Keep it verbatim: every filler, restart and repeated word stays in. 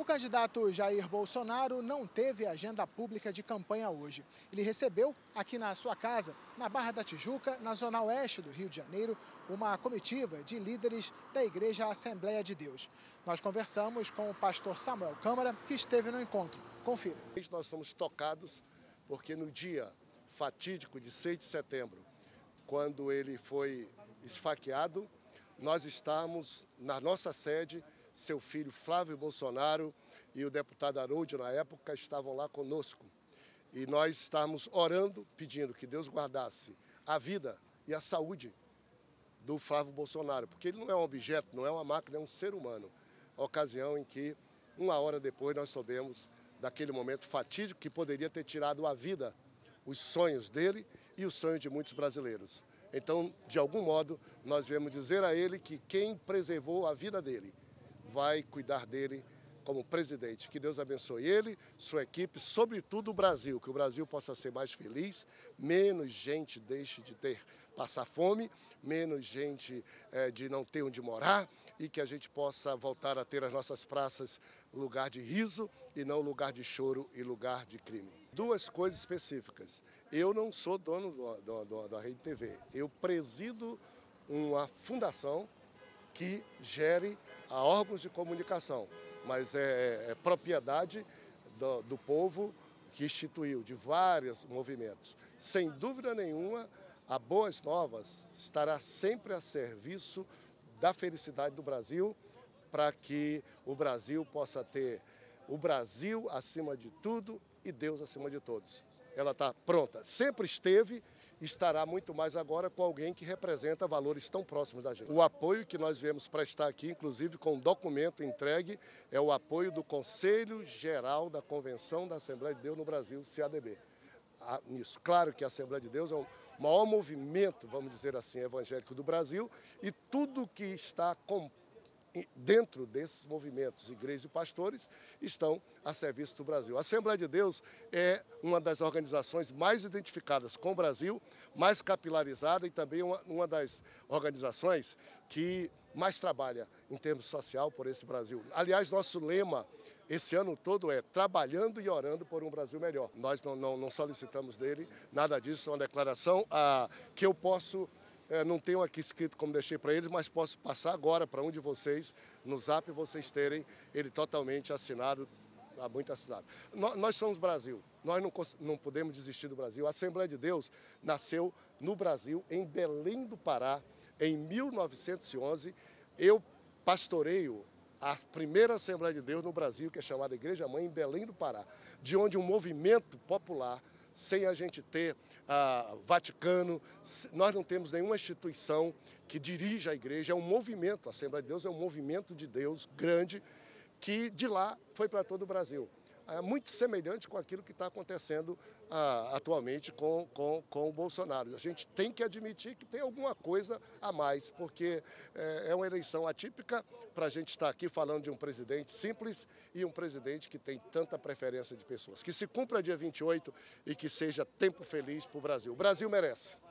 candidato Jair Bolsonaro não teve agenda pública de campanha hoje. Ele recebeu, aqui na sua casa, na Barra da Tijuca, na zona oeste do Rio de Janeiro, uma comitiva de líderes da Igreja Assembleia de Deus. Nós conversamos com o pastor Samuel Câmara, que esteve no encontro. Confira. Nós somos tocados porque no dia fatídico de seis de setembro, quando ele foi esfaqueado, nós estávamos na nossa sede. Seu filho Flávio Bolsonaro e o deputado Harold, na época, estavam lá conosco. E nós estávamos orando, pedindo que Deus guardasse a vida e a saúde do Flávio Bolsonaro, porque ele não é um objeto, não é uma máquina, é um ser humano. A ocasião em que, uma hora depois, nós soubemos daquele momento fatídico que poderia ter tirado a vida, os sonhos dele e os sonhos de muitos brasileiros. Então, de algum modo, nós viemos dizer a ele que quem preservou a vida dele vai cuidar dele como presidente. Que Deus abençoe ele, sua equipe, sobretudo o Brasil, que o Brasil possa ser mais feliz, menos gente deixe de ter, passar fome, menos gente é, de não ter onde morar e que a gente possa voltar a ter as nossas praças lugar de riso e não lugar de choro e lugar de crime. Duas coisas específicas. Eu não sou dono do, do, do, da Rede T V, eu presido uma fundação que gere a órgãos de comunicação, mas é, é propriedade do, do povo que instituiu, de vários movimentos. Sem dúvida nenhuma, a Boas Novas estará sempre a serviço da felicidade do Brasil, para que o Brasil possa ter o Brasil acima de tudo e Deus acima de todos. Ela está pronta, sempre esteve, estará muito mais agora com alguém que representa valores tão próximos da gente. O apoio que nós viemos prestar aqui, inclusive com um documento entregue, é o apoio do Conselho Geral da Convenção da Assembleia de Deus no Brasil, C A D B. Ah, nisso. Claro que a Assembleia de Deus é o maior movimento, vamos dizer assim, evangélico do Brasil, e tudo que está com dentro desses movimentos, igrejas e pastores, estão a serviço do Brasil. A Assembleia de Deus é uma das organizações mais identificadas com o Brasil, mais capilarizada e também uma, uma das organizações que mais trabalha em termos social por esse Brasil. Aliás, nosso lema esse ano todo é trabalhando e orando por um Brasil melhor. Nós não, não, não solicitamos dele nada disso, é uma declaração ah, que eu posso... É, não tenho aqui escrito como deixei para eles, mas posso passar agora para um de vocês, no Zap, vocês terem ele totalmente assinado, muito assinado. Nós, nós somos Brasil, nós não, não podemos desistir do Brasil. A Assembleia de Deus nasceu no Brasil, em Belém do Pará, em mil novecentos e onze. Eu pastoreio a primeira Assembleia de Deus no Brasil, que é chamada Igreja Mãe, em Belém do Pará, de onde um movimento popular, sem a gente ter ah, Vaticano, nós não temos nenhuma instituição que dirija a igreja, é um movimento, a Assembleia de Deus é um movimento de Deus grande, que de lá foi para todo o Brasil. É muito semelhante com aquilo que está acontecendo ah, atualmente com, com, com o Bolsonaro. A gente tem que admitir que tem alguma coisa a mais, porque é, é uma eleição atípica para a gente estar aqui falando de um presidente simples e um presidente que tem tanta preferência de pessoas. Que se cumpra dia vinte e oito e que seja tempo feliz para o Brasil. O Brasil merece.